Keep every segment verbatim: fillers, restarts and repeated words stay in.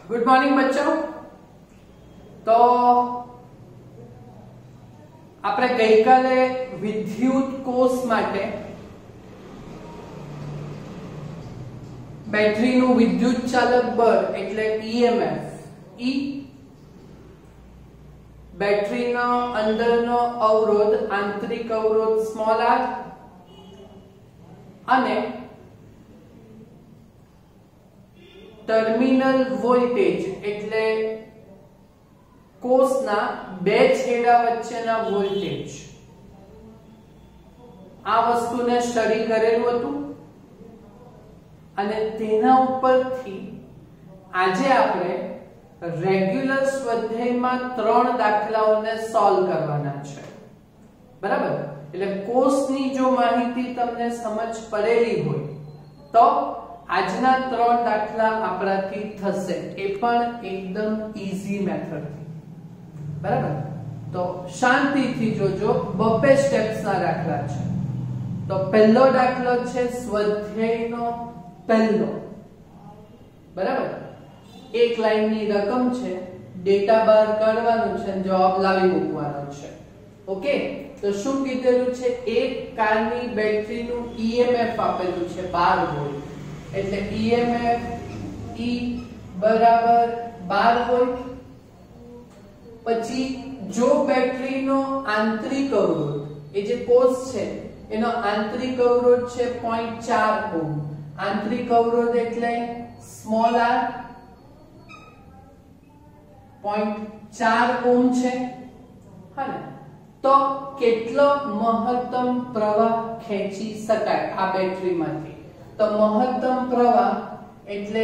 Good morning बच्चों। तो આપણે ગઈકાલે વિદ્યુત કોષ માટે બેટરીનું વિદ્યુત ચાલક બળ એટલે ઈએમએફ ઈ, બેટરીનો અંદરનો અવરોધ આંતરિક અવરોધ સ્મોલ આર અને ટર્મિનલ વોલ્ટેજ એટલે કોષના બે છેડા વચ્ચેના વોલ્ટેજ, આ વસ્તુને સ્ટડી કરેલું હતું અને તેના ઉપરથી આજે આપણે રેગ્યુલર સ્વાધ્યાયમાં ત્રણ દાખલાઓને સોલ્વ કરવાના છે, બરાબર? એટલે કોષની જો માહિતી તમને સમજ પડેલી હોય તો આજના ત્રણ દાખલા આપણાથી થશે, એ પણ એકદમ ઈઝી મેથડથી, બરાબર? તો શાંતિથી જોજો, બબ્બે સ્ટેપ્સના દાખલા છે। તો પહેલો દાખલો છે સ્વાધ્યાયનો પહેલો, બરાબર? એક લાઈનની રકમ છે, ડેટા બહાર કાઢવાનું છે, જવાબ લાવી મૂકવાનો છે। ઓકે, તો શું કીધેલું છે? એક કારની બેટરીનું ઈએમએફ આપેલું છે બાર વોલ્ટ, એટલે ઈએમએફ ઈ બરાબર બાર વોલ્ટ। પછી જો બેટરીનો આંતરિક અવરોધ, એ જે કોષ છે એનો આંતરિક અવરોધ છે ઝીરો પોઈન્ટ ચાર ઓહ્મ, આંતરિક અવરોધ એટલે સ્મોલ આર ઝીરો પોઈન્ટ ચાર ઓહ્મ છે, હા ને? તો કેટલો મહત્તમ પ્રવાહ ખેંચી શકાય આ બેટરીમાંથી? તો મહત્તમ પ્રવાહ એટલે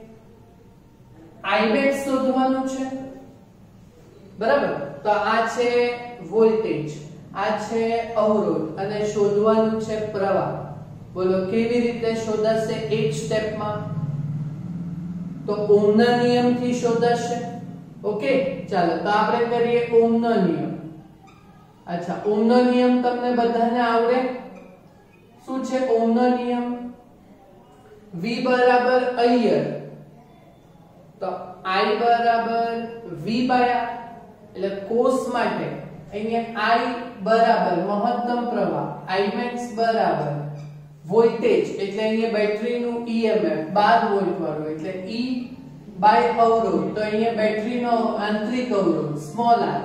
I max શોધવાનું છે, બરાબર? તો આ છે વોલ્ટેજ, આ છે અવરોધ અને શોધવાનું છે પ્રવાહ। બોલો કેવી રીતે શોધાશે? એક સ્ટેપમાં તો ઓહમના નિયમથી શોધાશે। ઓકે, ચાલો તો આપણે કરીએ ઓહમનો નિયમ। અચ્છા, ઓહમનો નિયમ તમને બધાને આવડે? શું છે ઓહમનો નિયમ? V બરાબર અયર, તો I બરાબર V બાય R, એટલે કોષ માટે અહીંયા I બરાબર મહત્તમ પ્રવાહ, I max બરાબર વોલ્ટેજ એટલે અહીંયા બેટરીનું ઈએમએફ બાર વોલ્ટ વાળું એટલે E બાય અવરોધ, તો અહીંયા બેટરીનો આંતરિક અવરોધ સ્મોલ r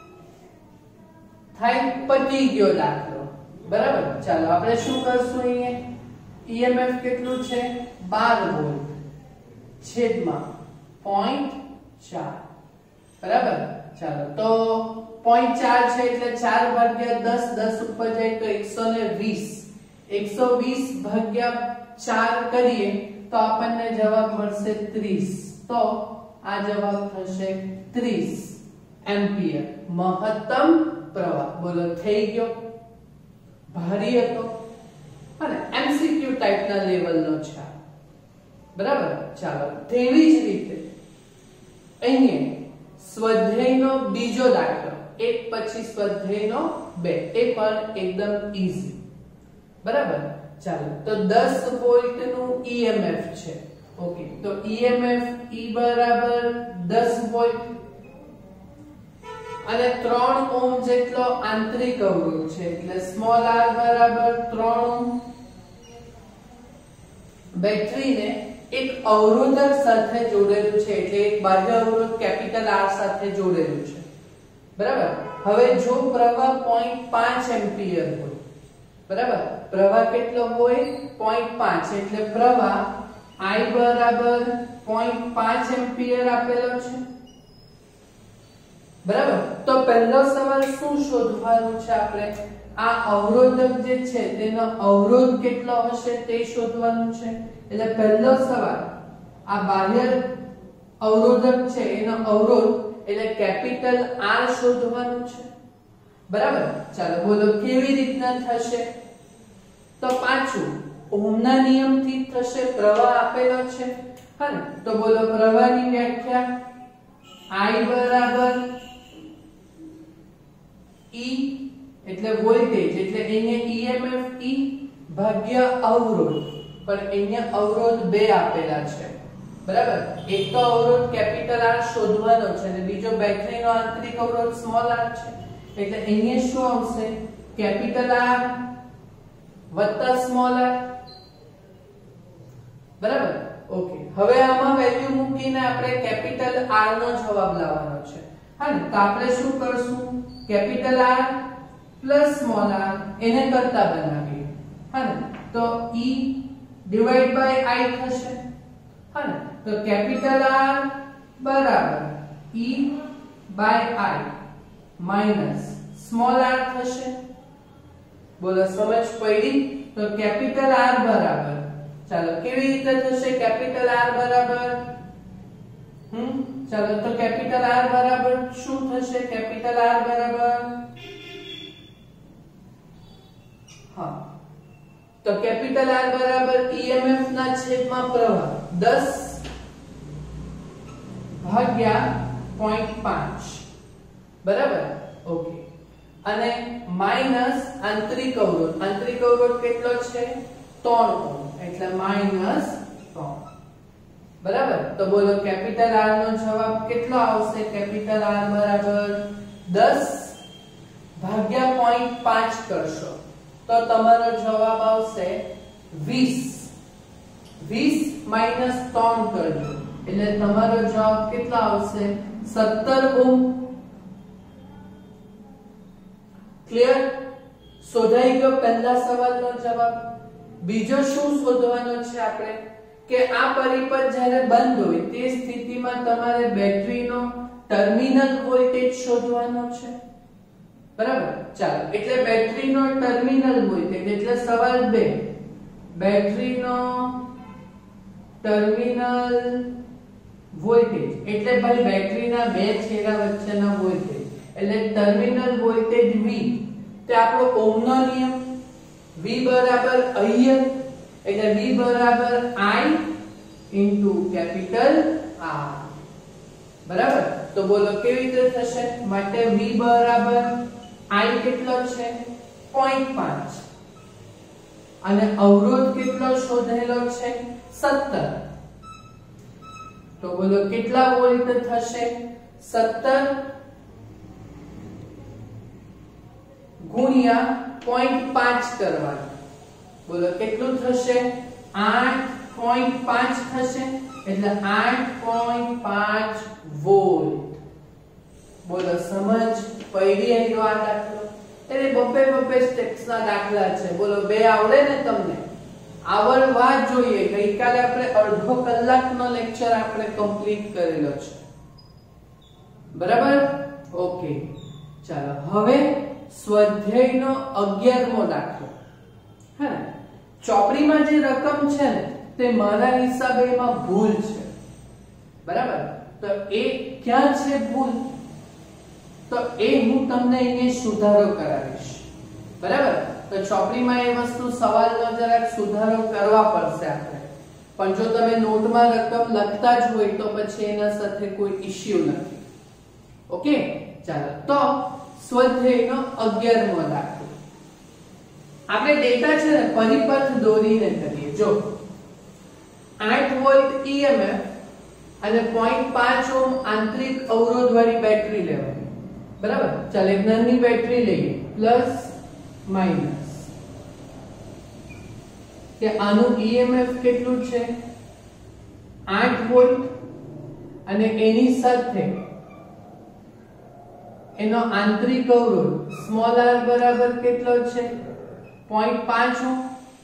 થાય। પતી ગયો દાખલો, બરાબર? ચાલો આપણે શું કરશું? અહીંયા ઈએમએફ કેટલું છે? બાર વોલ્ટ છેદમાં ઝીરો પોઈન્ટ ચાર, બરાબર? ચાલો તો ઝીરો પોઈન્ટ ચાર છે એટલે ચાર ભાગ્યા દસ, દસ ઉપર જાય તો એકસો વીસ, એકસો વીસ ભાગ્યા ચાર કરીએ તો આપણને જવાબ મળશે ત્રીસ, તો આ જવાબ થશે ત્રીસ એમ્પિયર મહત્તમ પ્રવાહ। બોલો થઈ ગયો? ભારી હતો અને એમસીક્યુ ટાઈપના લેવલનો છે, બરાબર? ચાલો તેવી જ રીતે અહીંયા સ્વાધ્યાયનો બીજો દાખલો, એક પછી સ્વાધ્યાયનો બે, એ પણ એકદમ ઈઝી, બરાબર? ચાલો તો દસ વોલ્ટ નું ઈએમએફ છે। ઓકે, તો ઈએમએફ ઈ બરાબર દસ વોલ્ટ અને ત્રણ ઓહ્મ જેટલો આંતરિક અવરોધ છે એટલે સ્મોલ r બરાબર ત્રણ ઓહ્મ। બેટરીને એક અવરોધક સાથે જોડેલું છે એટલે એક બાહ્ય અવરોધ કેપિટલ R સાથે જોડેલું છે, બરાબર? હવે જો પ્રવાહ ઝીરો પોઈન્ટ પાંચ એમ્પિયર હોય, બરાબર? પ્રવાહ કેટલો હોય? ઝીરો પોઈન્ટ પાંચ, એટલે પ્રવાહ I બરાબર ઝીરો પોઈન્ટ પાંચ એમ્પિયર આપેલો છે, બરાબર? તો પહેલો સવાલ શું શોધવાનું છે આપણે? આ અવરોધક જે છે તેનો અવરોધ કેટલો હશે તે શોધવાનું છે। એટલે પહેલો સવાલ આ બાહ્ય અવરોધક છે એનો અવરોધ એટલે કેપિટલ R શોધવાનું છે, બરાબર? ચાલો બોલો કેવી રીતના થશે? તો પાછું ઓહમના નિયમથી થશે, પ્રવાહ આપેલો છે, હા ને? તો બોલો પ્રવાહની વ્યાખ્યા I બરાબર E એટલે વોલ્ટેજ એટલે અહીંયા ઈએમએફ E ભાગ્યા અવરોધ, પણ અહીંયા અવરોધ બે આપેલા છે બરાબર. એક તો અવરોધ કેપિટલ R શોધવાનો છે અને બીજો બેટરીનો આંતરિક અવરોધ સ્મોલ r છે. એટલે અહીંયા શું આવશે? કેપિટલ R વત્તા સ્મોલ r. બરાબર. ઓકે, હવે આમાં વેલ્યુ મૂકીને આપણે કેપિટલ R નો જવાબ લાવવાનો છે. હા ને, તો આપણે શું કરશું? Capital R plus small r એને કરતા બનાવીએ. હા ને, તો E ડિવાઇડ બાય I થશે. હા ને, તો કેપિટલ R બરાબર E by I minus small r થશે. બોલો સમજ પડી? તો કેપિટલ R બરાબર, ચાલો કેવી રીતે થશે? કેપિટલ R બરાબર હમ ચાલો તો કેપિટલ R બરાબર શું થશે? કેપિટલ R બરાબર હા તો કેપિટલ R બરાબર ઈએમએફ ના છેદમાં પ્રવાહ દસ ભાગ્યા zero point પાંચ. બરાબર. ઓકે, અને માઈનસ આંતરિક અવરોધ. આંતરિક અવરોધ કેટલો છે? ત્રણ ઓહ્મ. એટલે માઈનસ ત્રણ. બરાબર. તો બોલો કેપિટલ R નો જવાબ કેટલો આવશે? કેપિટલ R બરાબર દસ ભાગ્યા zero point પાંચ કરશો તો તમારો જવાબ આવશે વીસ. વીસ માઈનસ ત્રણ કરજો એટલે તમારો જવાબ કેટલો આવશે? સત્તર ઓહ્મ. ક્લિયર? શોધાઈ ગયો પહેલા સવાલનો જવાબ. બીજો શું શોધવાનો છે આપણે? કે આ પરિપથ જ્યારે બંધ હોય તે સ્થિતિમાં તમારે બેટરીનો ટર્મિનલ વોલ્ટેજ શોધવાનો છે. બરાબર. ચાલો, એટલે બેટરીનો ટર્મિનલ વોલ્ટેજ એટલે સવાલ બે, બેટરીનો ટર્મિનલ વોલ્ટેજ એટલે ભાઈ બેટરીના બે છેડા વચ્ચેના વોલ્ટેજ એટલે ટર્મિનલ વોલ્ટેજ V. તે આપણો ઓહ્મનો નિયમ V બરાબર અહીંયા એટલે V બરાબર I into કેપિટલ R. બરાબર. તો બોલો કેવી રીતે થશે? માટે V બરાબર I કેટલો છે? zero point પાંચ અને અવરોધ કેટલો શોધેલો છે? સત્તર. તો બોલો કેટલા વોલ્ટ થશે? સત્તર ગુણ્યા zero point પાંચ કરવાનું. બોલો કેટલું થશે? આઠ point પાંચ થશે એટલે આઠ point પાંચ વોલ્ટ. બોલો સમજ પડી? એનો આ દાખલો એટલે બપે બપે સ્ટેપ્સના દાખલા છે. બોલો બે આવડે ને તમને? આવડવા જોઈએ. ગઈકાલે આપણે અડધો કલાકનો લેક્ચર આપણે કમ્પ્લીટ કરેલો છે. બરાબર. ઓકે, ચાલો હવે સ્વાધ્યાયનો અગિયારમો દાખલો. હા ને, ચોપડીમાં જે રકમ છે ને તે મારા હિસાબે એમાં ભૂલ છે. બરાબર. તો એ ક્યાં છે ભૂલ? તો એ હું તમને અહીંયા સુધારો કરાવીશ. બરાબર. તો ચોપડીમાં એ વસ્તુ સવાલનો જરાક સુધારો કરવા પડશે આપણે. પણ જો તમે નોટમાં રકમ લખતા જ હોય તો પછી એના સાથે કોઈ ઇશ્યુ નથી. ઓકે, ચાલો તો સ્વાધ્યાયનો અગિયારમો દાખલો. આપણે ડેટા છે ને પરિપથ દોરીને કરીએ. જો આઠ વોલ્ટ ઈએમએફ અને zero point પાંચ ઓહ્મ આંતરિક અવરોધ વાળી બેટરી લેવાની. બરાબર. ચાલો એક નાની બેટરી લઈએ પ્લસ માઈનસ. કે આનું ઈએમએફ કેટલું છે? આઠ વોલ્ટ અને એની સાથે એનો આંતરિક અવરોધ સ્મોલ r બરાબર કેટલો છે? zero point પાંચ ઓહ્મ.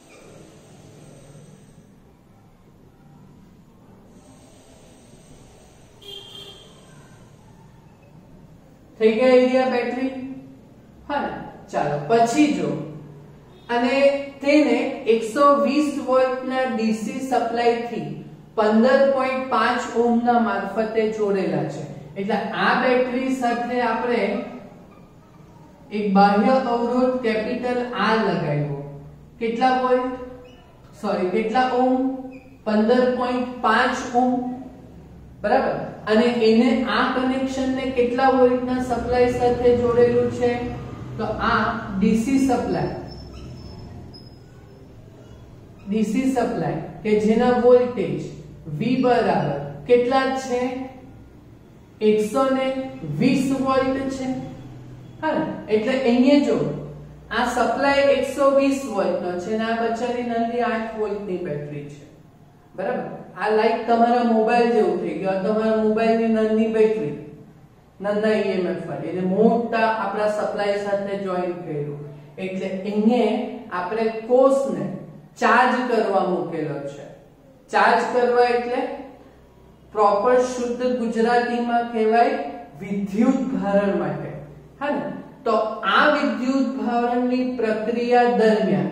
થઈ ગયા એરિયા બેટરી. હા ને, ચાલો પછી જો અને તેને એકસો વીસ વોલ્ટના ડીસી સપ્લાય થી પંદર point પાંચ ઓહ્મ ના મારફતે જોડેલા છે. એટલે આ બેટરી સાથે આપણે એક બાહ્ય અવરોધ કેપિટલ R લગાવ્યો. કેટલા વોલ્ટ? સોરી કેટલા ઓહ્મ? પંદર point પાંચ ઓહ્મ. બરાબર. અને એને આ કનેક્શનને કેટલા વોલ્ટના સપ્લાય સાથે જોડેલું છે? તો આ ડીસી સપ્લાય ડીસી સપ્લાય કે જેના વોલ્ટેજ V બરાબર કેટલા છે એકસો વીસ વોલ્ટ છે હા ને એટલે અહીંયા જો આ સપ્લાય એકસો વીસ વોલ્ટ નો છે અને આ બચારી નાની આઠ વોલ્ટ ની બેટરી છે બરાબર આ લાઈક તમારા મોબાઈલ જેવું થઈ ગયું તમારા મોબાઈલ ની નાની બેટરી નાના ઈએમએફ વાળી એટલે મોટા આપણા સપ્લાય સાથે જોઈન કર્યું એટલે અહીંયા આપણે કોષને ચાર્જ કરવા મૂકેલો છે ચાર્જ કરવા એટલે પ્રોપર શુદ્ધ ગુજરાતીમાં કહેવાય વિદ્યુત ભારણ માટે હા ને તો આ વિદ્યુત ભારણની પ્રક્રિયા દરમિયાન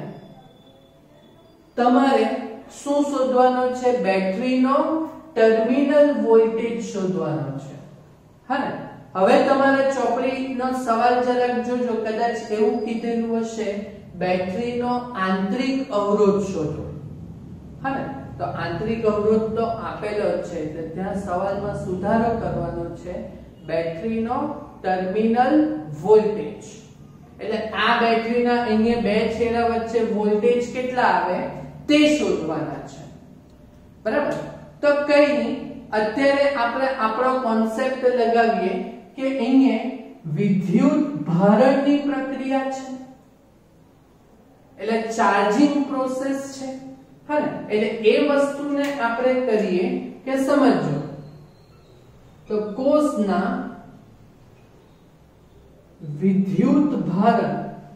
તમારે શું શોધવાનો છે બેટરીનો ટર્મિનલ વોલ્ટેજ શોધવાનો છે હા ને હવે તમારે ચોપડીનો સવાલ જરાક જોજો કદાચ એવું કીધેલું હશે બેટરીનો આંતરિક અવરોધ શોધો હા ને તો આંતરિક અવરોધ તો આપેલો જ છે એટલે ત્યાં સવાલમાં સુધારો કરવાનો છે બેટરીનો ટર્મિનલ વોલ્ટેજ એટલે આ બેટરીના અહીંયા બે છેડા વચ્ચે વોલ્ટેજ કેટલા આવે તે શોધવાના છે બરાબર તો કઈ નહીં અત્યારે આપણે આપણો કોન્સેપ્ટ લગાવીએ કે અહીંયા વિદ્યુત ભારણની પ્રક્રિયા છે એટલે ચાર્જિંગ પ્રોસેસ છે હા ને એટલે એ વસ્તુને આપણે કરીએ કે સમજો તો કોષના વિદ્યુત ભારણ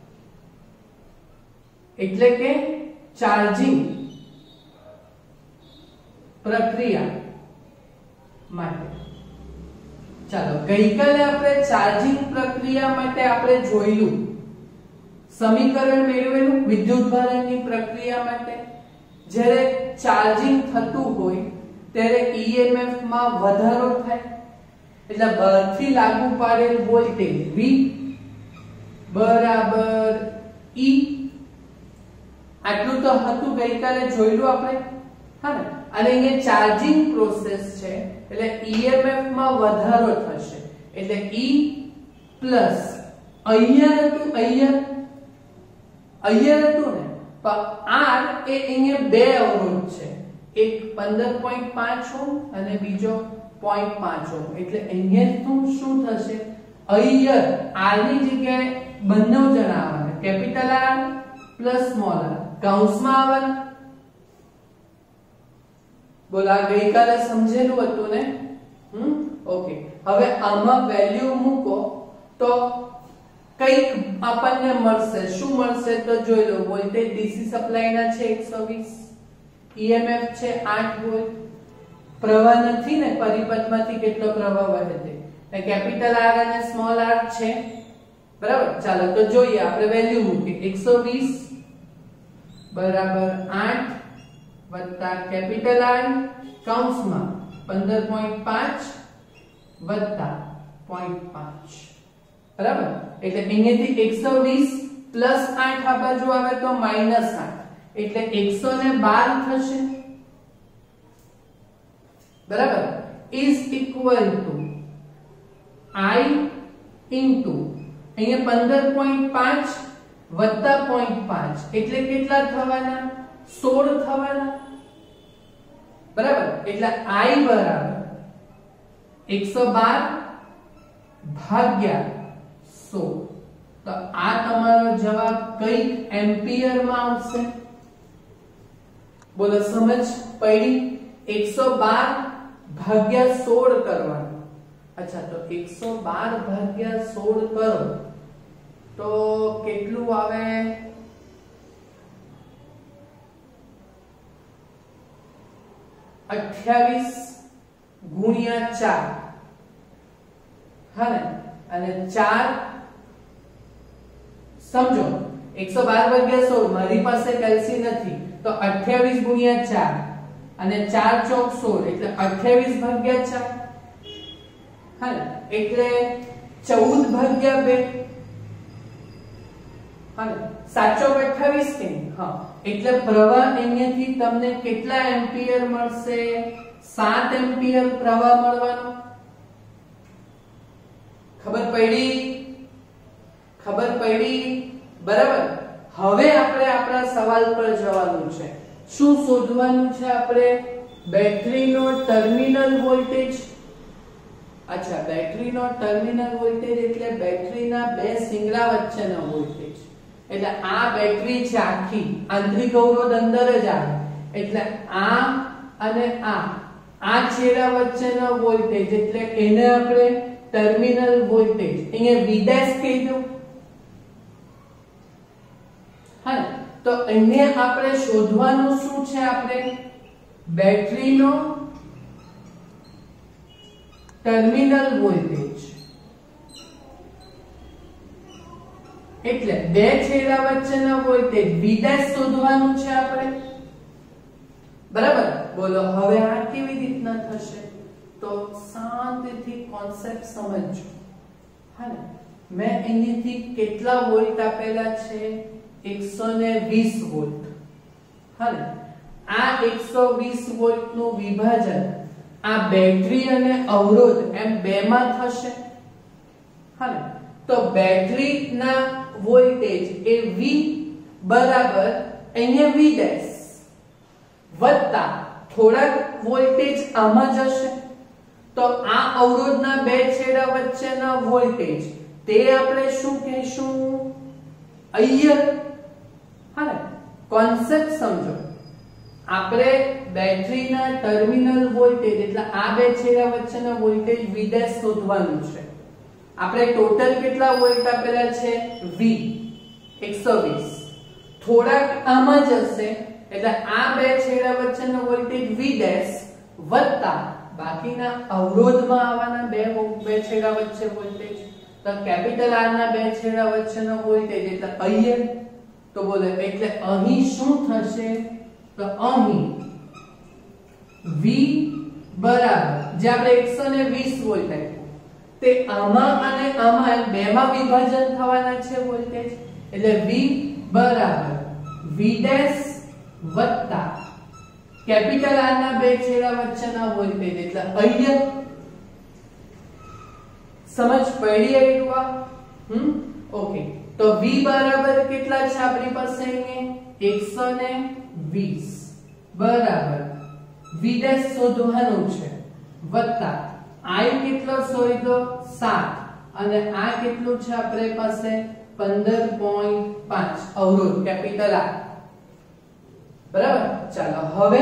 એટલે કે ચાર્જિંગ પ્રક્રિયા માટે ચાલો ગઈકાલે આપણે ચાર્જિંગ પ્રક્રિયા માટે આપણે જોયેલું સમીકરણ મેળવેલું વિદ્યુત ભારણની પ્રક્રિયા માટે જ્યારે ચાર્જિંગ થતું હોય ત્યારે ઈએમએફ માં વધારો થાય એટલે બહારથી લાગુ પાડેલ વોલ્ટેજ V બરાબર E આટલું તો હતું ગઈકાલે જોયેલું આપણે હા ને અને અહીંયા ચાર્જિંગ પ્રોસેસ છે એટલે ઈએમએફ માં વધારો થશે એટલે E પ્લસ અહીંયા હતું અહીંયા અહીંયા હતું ને R એ અહીંયા બે અવરોધ છે એક પંદર પોઈન્ટ પાંચ ઓહ્મ અને બીજો zero point પાંચ ઓહ્મ એટલે અહીંયા શું થશે અહીંયા R ની જગ્યાએ બંને જણા આવવાના capital R plus small r કૌંસમાં આવવાના બોલા ગઈકાલે સમજેલું હતું ને હમ ઓકે હવે આમાં વેલ્યુ મૂકો તો કઈક આપણને મળશે શું મળશે તો જોઈ લો વોલ્ટેજ ડીસી સપ્લાય ના છે એકસો વીસ ઈએમએફ છે આઠ વોલ્ટ પ્રવાહ નથી ને પરિપથમાંથી કેટલો પ્રવાહ વહે છે એ કેપિટલ R અને સ્મોલ r છે બરાબર ચાલો તો જોઈએ આપણે વેલ્યુ મૂકીએ એકસો વીસ બરાબર આઠ વત્તા કેપિટલ R કૌંસમાં પંદર પોઈન્ટ પાંચ વત્તા zero point પાંચ બરાબર એટલે અહીંયાથી એકસો વીસ પ્લસ આઠ આ બાજુ આવે તો માઈનસ આઠ એટલે એકસો બાર થશે બરાબર is equal to I into અહીંયા પંદર પોઈન્ટ પાંચ વત્તા zero point પાંચ એટલે કેટલા થવાના સોળ થવાના બરાબર એટલે I બરાબર એકસો બાર ભાગ્યા સોળ તો આ તમારો જવાબ કઈક એમ્પિયર માં આવશે બોલો સમજ પડી એકસો બાર ભાગ્યા સોળ કરવાનું અચ્છા તો એકસો બાર ભાગ્યા સોળ કરો તો કેટલું આવે અઠ્યાવીસ ગુણ્યા ચાર હા ને અને ચાર સમજો એકસો બાર ભાગ્યા સોળ મારી પાસે કેલ્સી નથી તો અઠ્યાવીસ ગુણ્યા ચાર અને ચાર ચોક સોળ એટલે અઠ્યાવીસ ભાગ્યા ચાર હા ને એટલે ચૌદ ભાગ્યા બે હા ને સાચો અઠ્યાવીસ કે હા એટલે પ્રવાહ અહીંયાથી તમને કેટલા એમ્પિયર મળશે સાત એમ્પિયર પ્રવાહ મળવાનો ખબર પડી ખબર પડી બરાબર હવે આપણે આપણા સવાલ પર જવાનું છે શું શોધવાનું છે આપણે બેટરીનો ટર્મિનલ વોલ્ટેજ. અચ્છા, બેટરીનો ટર્મિનલ વોલ્ટેજ એટલે બેટરીના બે સિંગડા વચ્ચેનો વોલ્ટેજ. એટલે આ બેટરી છે આખી, આંતરિક અવરોધ અંદર જ આવે એટલે આ અને આ આ છેડા વચ્ચેનો વોલ્ટેજ એટલે એને આપણે ટર્મિનલ વોલ્ટેજ અહીંયા V ડેશ કહી દઉં. હા, તો અહીંયા આપણે શોધવાનું શું છે? આપણે બેટરીનો ટર્મિનલ વોલ્ટેજ એટલે બે છેડા વચ્ચેનો વોલ્ટેજ V ડેશ શોધવાનું છે આપણે. બરાબર, બોલો હવે આ કેવી રીતના થશે? તો શાંતિથી કોન્સેપ્ટ સમજજો. હા ને, મેં અહીંથી કેટલા વોલ્ટ આપેલા છે? એકસો વીસ વોલ્ટ. હા ને, આ એકસો વીસ વોલ્ટ નું વિભાજન આ બેટરી અને અવરોધ એમ બે માં થશે. હા ને, તો બેટરીના વોલ્ટેજ એ V બરાબર અહીંયા V ડેશ વત્તા થોડાક વોલ્ટેજ આમાં જશે. તો આ અવરોધના બે છેડા વચ્ચેના વોલ્ટેજ તે આપણે શું કહીશું? અહીંયા. હા ને, કોન્સેપ્ટ સમજો. આપણે બેટરીના ટર્મિનલ વોલ્ટેજ એટલે આ બે છેડા વચ્ચેનો વોલ્ટેજ V ડેશ શોધવાનું છે. આપણે ટોટલ કેટલા વોલ્ટ આપેલા છે? V એકસો વીસ. થોડાક આમાં જશે એટલે આ બે છેડા વચ્ચેનો વોલ્ટેજ V ડેશ વત્તા બાકીના અવરોધમાં આવવાના બે બે છેડા વચ્ચે વોલ્ટેજ. તો કેપિટલ R ના બે છેડા વચ્ચેનો વોલ્ટેજ એટલે અહીંયા. તો બોલે એટલે અહીં શું થશે? તો અહીં V બરાબર જે આપણે એકસો વીસ વોલ્ટ આપ્યું તે આમાં અને આમાં બે માં વિભાજન થવાના છે વોલ્ટેજ. એટલે V બરાબર V ડેશ વત્તા કેપિટલ R ના બે છેડા વચ્ચેના વોલ્ટેજ એટલે અહીંયા. સમજ પડી આવ્યું? હમ ઓકે. તો V બરાબર કેટલા છે આપણી પાસે? અહીંયા એકસો વીસ બરાબર V ડેશ શોધવાનું છે વત્તા I કેટલો શોધ્યો? સાત. અને આ કેટલું છે આપણી પાસે? પંદર પોઈન્ટ પાંચ અવરોધ કેપિટલ R. બરાબર, ચાલો હવે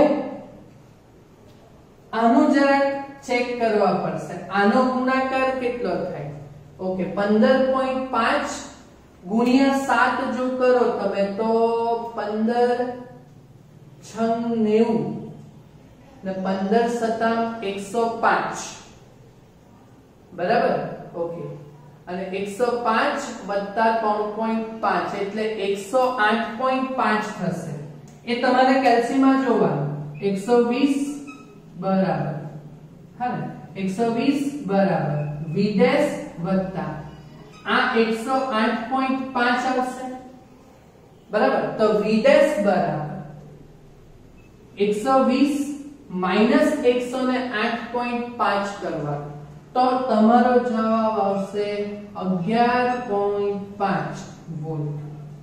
આનું જરા ચેક કરવા પડશે. આનો ગુણાકાર કેટલો થાય? ઓકે, પંદર પોઈન્ટ પાંચ ગુણ્યા સાત જો કરો તમે તો પંદર છંગ નેવું ને પંદર સતામ એકસો પાંચ. બરાબર, ઓકે. અને એકસો પાંચ વત્તા ત્રણ પોઈન્ટ પાંચ એટલે એકસો આઠ પોઈન્ટ પાંચ થશે. એ તમારે કેલ્સીમાં જોવાનું. એકસો વીસ બરાબર, હા ને, એકસો વીસ બરાબર V ડેશ વત્તા આ એકસો આઠ પોઈન્ટ પાંચ આવશે. બરાબર, તો V ડેશ બરાબર એકસો વીસ માઈનસ એકસો આઠ પોઈન્ટ પાંચ કરવાનું તો તમારો જવાબ આવશે અગિયાર પોઈન્ટ પાંચ વોલ્ટ.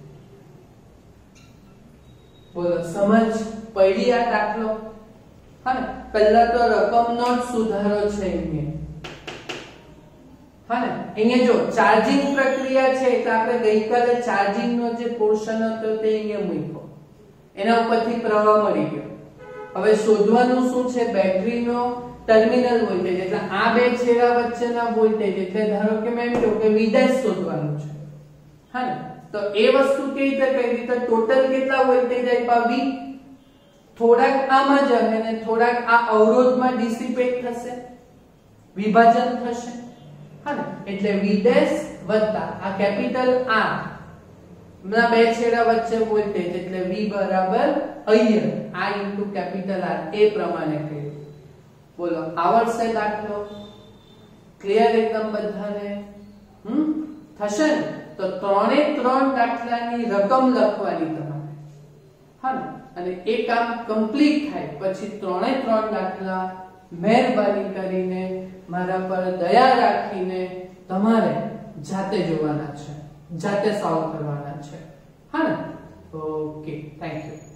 બોલો સમજ પડી આ દાખલો? હા ને, પહેલા તો રકમનો જ સુધારો છે અહીંયા. હા ને, અહીંયા જો ચાર્જિંગ પ્રક્રિયા છે એટલે આપણે ગઈકાલે ચાર્જિંગ નો જે પોર્શન હતો તે અહીંયા મૂક્યો, એના ઉપરથી પ્રવાહ મળી ગયો. હવે શોધવાનું શું છે? બેટરીનો ટર્મિનલ વોલ્ટેજ એટલે આ બે છેડા વચ્ચેના વોલ્ટેજ એટલે ધારો કે મેં કહ્યું કે V ડેશ શોધવાનું છે. હા ને, તો એ વસ્તુ કેવી રીતે કરી? તો ટોટલ કેટલા વોલ્ટેજ આપ્યા? V. થોડાક આમાં જશે અને થોડાક આ અવરોધમાં ડિસિપેટ થશે, વિભાજન થશે. હા ને, એટલે V ડેશ વત્તા આ કેપિટલ R ના બે છેડા વચ્ચે વોલ્ટેજ એટલે V બરાબર અહીંયા I ઇન્ટુ કેપિટલ R એ પ્રમાણે કર્યું. બોલો આવડશે દાખલો? ક્લિયર એકદમ બધાને? હમ થશે ને? તો ત્રણે ત્રણ દાખલાની રકમ લખવાની તમારે. હા ને, અને એ કામ કમ્પ્લીટ થાય પછી ત્રણે ત્રણ દાખલા મહેરબાની કરીને મારા પર દયા રાખીને તમારે જાતે જોવાના છે, જાતે સોલ્વ કરવાના છે. હા ને, ઓકે, થેન્ક યુ.